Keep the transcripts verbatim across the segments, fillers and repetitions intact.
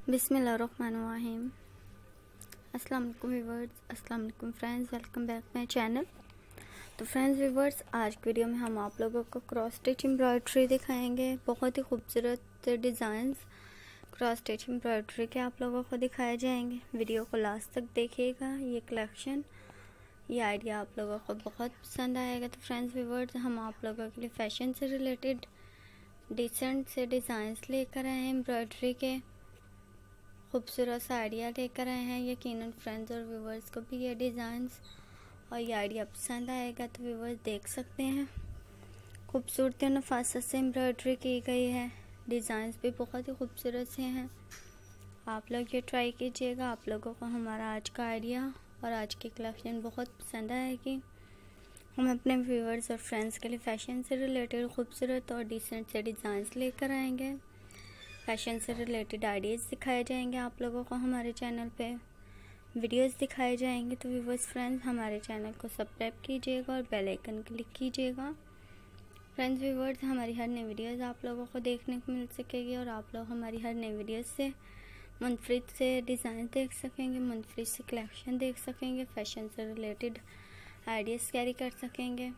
बिस्मिल्लाहिर्रहमानिर्रहीम। अस्सलाम वालेकुम व्यूअर्स, अस्सलाम वालेकुम friends, welcome back my channel. तो फ्रेंड्स व्यूअर्स, आज की वीडियो में हम आप लोगों को क्रॉस स्टिच एम्ब्रॉयडरी दिखाएंगे। बहुत ही खूबसूरत डिज़ाइंस क्रॉस स्टिच एम्ब्रॉयडरी के आप लोगों को दिखाए जाएंगे। वीडियो को लास्ट तक देखिएगा। ये कलेक्शन, ये आइडिया आप लोगों को बहुत पसंद आएगा। तो फ्रेंड्स व्यूअर्स, हम आप लोगों के लिए फैशन से रिलेटेड डिसेंट से डिज़ाइंस लेकर आए हैं। एम्ब्रॉयडरी के खूबसूरत सा आइडिया लेकर आए हैं। यकीनन फ्रेंड्स और व्यूवर्स को भी ये डिज़ाइंस और ये आइडिया पसंद आएगा। तो व्यूवर्स देख सकते हैं, खूबसूरती और नफासत से एम्ब्रॉयडरी की गई है। डिज़ाइंस भी बहुत ही खूबसूरत से हैं। आप लोग ये ट्राई कीजिएगा। आप लोगों को हमारा आज का आइडिया और आज की कलेक्शन बहुत पसंद आएगी। हम अपने व्यूवर्स और फ्रेंड्स के लिए फ़ैशन से रिलेटेड खूबसूरत और डिसेंट से डिज़ाइंस लेकर आएंगे। फैशन से रिलेटेड आइडियाज़ दिखाए जाएंगे आप लोगों को हमारे चैनल पे, वीडियोस दिखाए जाएंगे। तो व्यूवर्स फ्रेंड्स, हमारे चैनल को सब्सक्राइब कीजिएगा और बेल आइकन क्लिक कीजिएगा। फ्रेंड्स व्यूवर्स, हमारी हर नई वीडियोस आप लोगों को देखने को मिल सकेगी और आप लोग हमारी हर नई वीडियोस से मुनफरिद से डिज़ाइन देख सकेंगे, मुनफरिद से कलेक्शन देख सकेंगे, फैशन से रिलेटेड आइडियाज़ कैरी कर सकेंगे।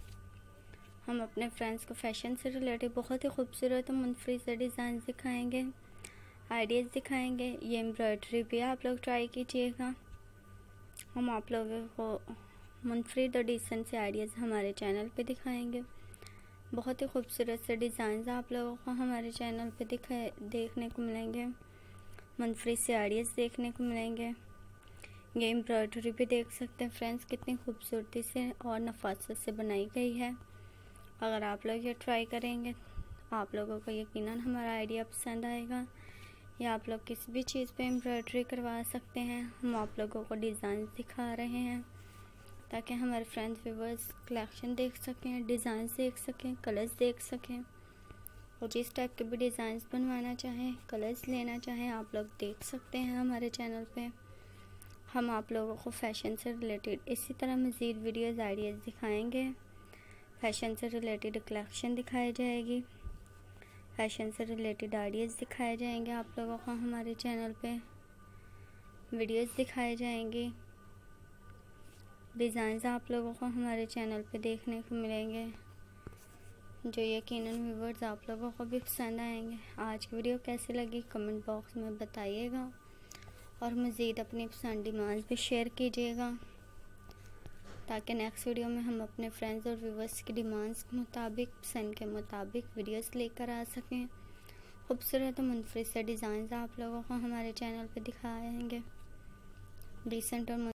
हम अपने फ्रेंड्स को फैशन से रिलेटेड बहुत ही खूबसूरत और मुनफरिद से डिज़ाइन दिखाएंगे, आइडियाज़ दिखाएंगे। ये एम्ब्रॉयडरी भी आप लोग ट्राई कीजिएगा। हम आप लोगों को मुनफरिद और डिसेंट से आइडियाज़ हमारे चैनल पे दिखाएंगे। बहुत ही खूबसूरत से डिज़ाइन आप लोगों को हमारे चैनल पे दिखाए देखने को मिलेंगे, मुनफरिद से आइडियाज़ देखने को मिलेंगे। ये एम्ब्रॉयडरी भी देख सकते हैं फ्रेंड्स, कितनी खूबसूरती से और नफासत से बनाई गई है। अगर आप लोग ये ट्राई करेंगे, आप लोगों को यकीनन हमारा आइडिया पसंद आएगा। या आप लोग किसी भी चीज़ पे एम्ब्रॉयडरी करवा सकते हैं। हम आप लोगों को डिज़ाइन दिखा रहे हैं ताकि हमारे फ्रेंड्स व्यूवर्स कलेक्शन देख सकें, डिज़ाइन देख सकें, कलर्स देख सकें। और जिस टाइप के भी डिज़ाइन बनवाना चाहें, कलर्स लेना चाहें, आप लोग देख सकते हैं हमारे चैनल पे। हम आप लोगों को फैशन से रिलेटेड इसी तरह मज़ीद वीडियोज़ आइडियाज़ दिखाएँगे। फैशन से रिलेटेड कलेक्शन दिखाई जाएगी, फैशन से रिलेटेड आइडियाज़ दिखाए जाएंगे। आप लोगों को हमारे चैनल पे वीडियोस दिखाए जाएंगे, डिज़ाइंस आप लोगों को हमारे चैनल पे देखने को मिलेंगे जो यकीनन व्यूवर्स आप लोगों को भी पसंद आएंगे। आज की वीडियो कैसी लगी कमेंट बॉक्स में बताइएगा और मज़ीद अपनी पसंद डिमांड्स भी शेयर कीजिएगा ताकि नेक्स्ट वीडियो में हम अपने फ्रेंड्स और व्यूवर्स की डिमांड्स के मुताबिक, पसंद के मुताबिक वीडियोस लेकर आ सकें। खूबसूरत और मुनफरिद से डिज़ाइन आप लोगों को हमारे चैनल पे दिखाएंगे, डिसेंट और